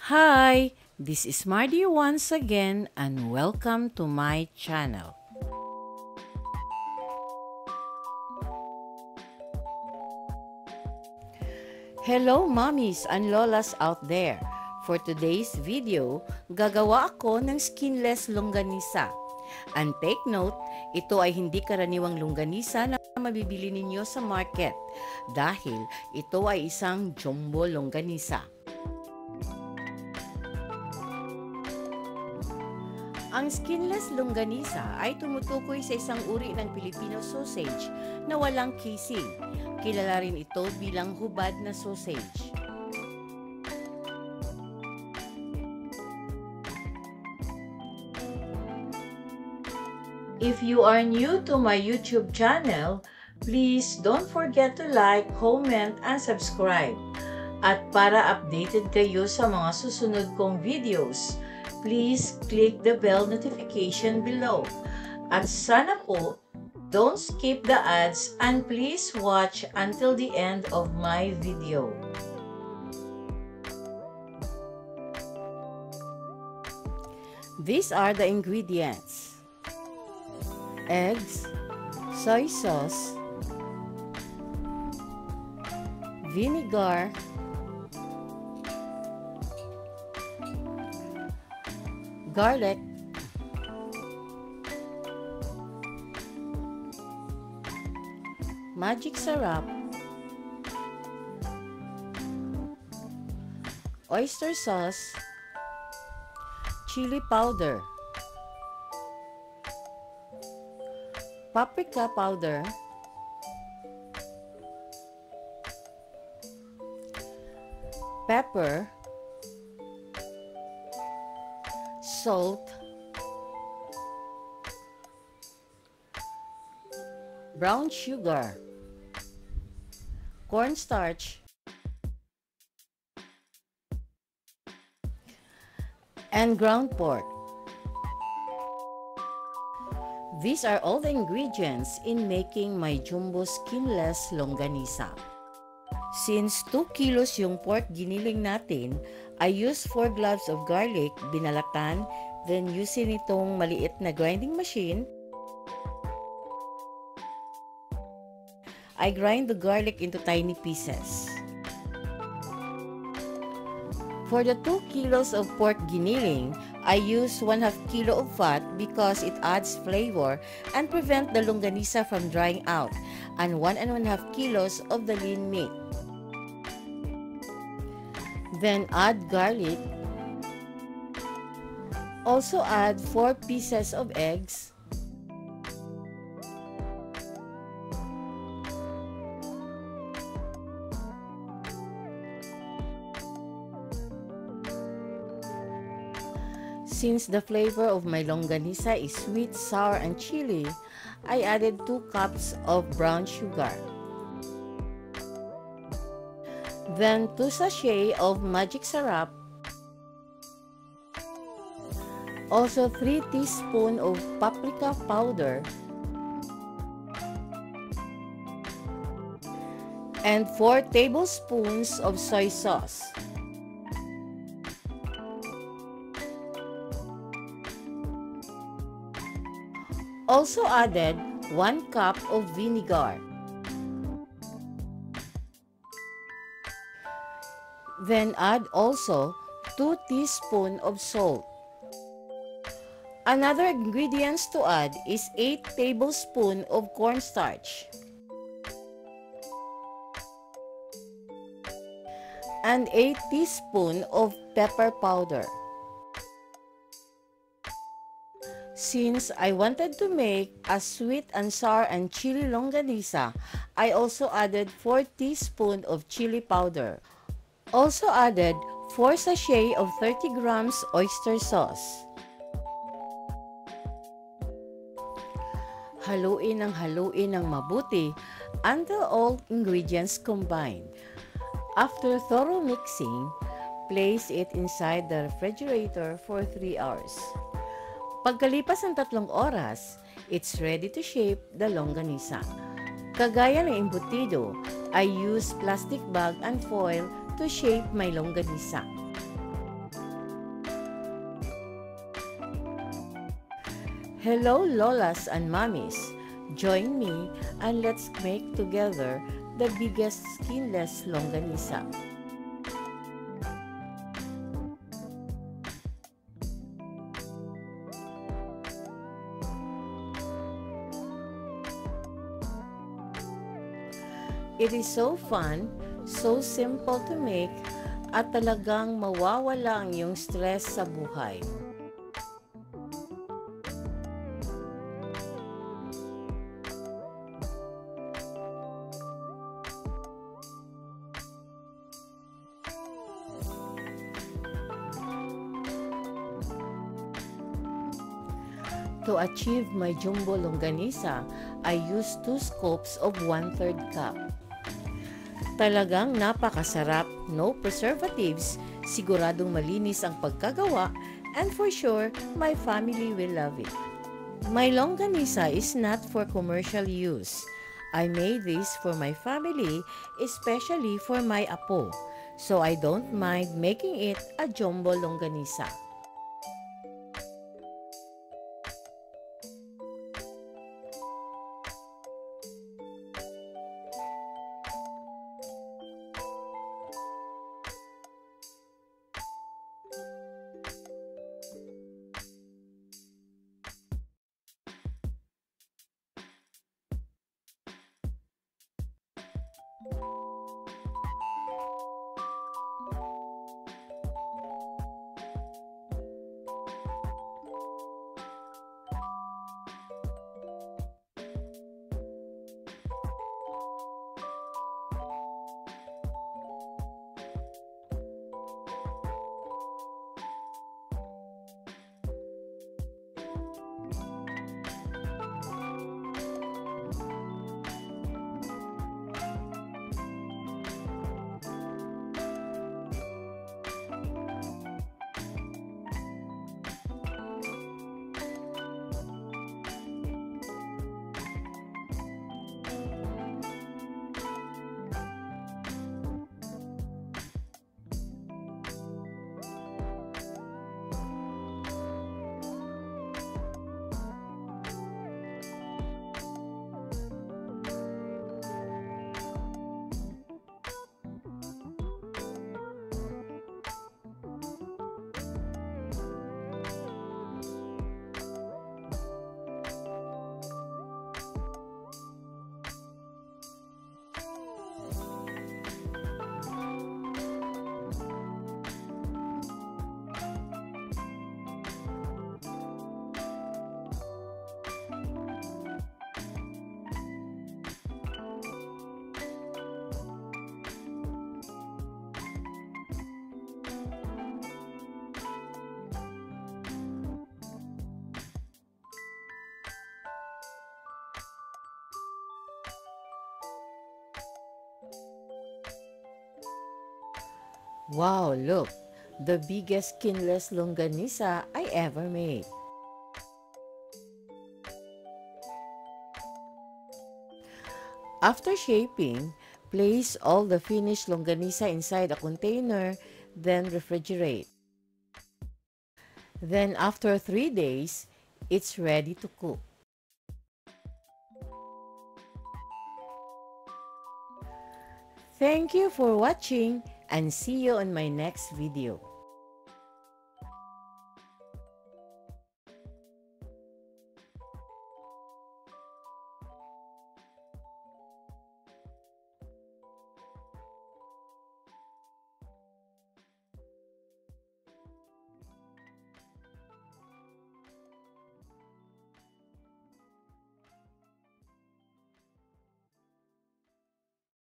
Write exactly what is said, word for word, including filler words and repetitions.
Hi, this is Mardy once again and welcome to my channel. Hello mommies and lolas out there. For today's video, gagawa ako ng skinless longganisa. And take note, ito ay hindi karaniwang longganisa na mabibili ninyo sa market dahil ito ay isang jumbo longganisa. Ang skinless longganisa ay tumutukoy sa isang uri ng Filipino sausage na walang casing. Kilala rin ito bilang hubad na sausage. If you are new to my YouTube channel, please don't forget to like, comment, and subscribe. At para updated kayo sa mga susunod kong videos, please click the bell notification below. At sana po, don't skip the ads and please watch until the end of my video. These are the ingredients: eggs, soy sauce, vinegar, garlic, magic syrup, oyster sauce, chili powder, paprika powder, pepper, salt, brown sugar, cornstarch, and ground pork. These are all the ingredients in making my jumbo skinless longganisa. Since two kilos yung pork giniling natin, I use four cloves of garlic, binalatan, then using itong maliit na grinding machine. I grind the garlic into tiny pieces. For the two kilos of pork giniling, I use one half kilo of fat because it adds flavor and prevent the longganisa from drying out, and one and one half kilos of the lean meat. Then add garlic. Also add four pieces of eggs. Since the flavor of my longganisa is sweet, sour, and chili, I added two cups of brown sugar. Then two sachets of magic syrup. Also three teaspoons of paprika powder. And four tablespoons of soy sauce. Also added one cup of vinegar. Then add also two teaspoons of salt. Another ingredients to add is eight tablespoons of cornstarch and eight teaspoons of pepper powder. Since I wanted to make a sweet and sour and chili longganisa, I also added four teaspoons of chili powder. Also added four sachets of thirty grams oyster sauce. Haluin ng haluin ng mabuti until all ingredients combine. After thorough mixing, place it inside the refrigerator for three hours. Pagkalipas ng tatlong oras, it's ready to shape the longganisa. Kagaya ng embutido, I use plastic bag and foil to shape my longganisa. Hello lolas and mommies! Join me and let's make together the biggest skinless longanisa. It is so fun, so simple to make, at talagang mawawala ang iyong stress sa buhay. To achieve my jumbo longanisa, I used two scoops of one-third cup. Talagang napakasarap, no preservatives, siguradong malinis ang pagkagawa, and for sure, my family will love it. My longanisa is not for commercial use. I made this for my family, especially for my apo, so I don't mind making it a jumbo longanisa. Wow, look! The biggest skinless longanisa I ever made. After shaping, place all the finished longanisa inside a container, then refrigerate. Then after three days, it's ready to cook. Thank you for watching and see you on my next video.